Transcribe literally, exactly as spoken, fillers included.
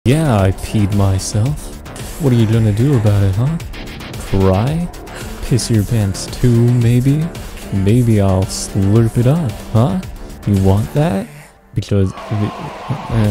Yeah, I peed myself. What are you gonna do about it, huh? Cry? Piss your pants too, maybe? Maybe I'll slurp it up, huh? You want that? Because... Uh,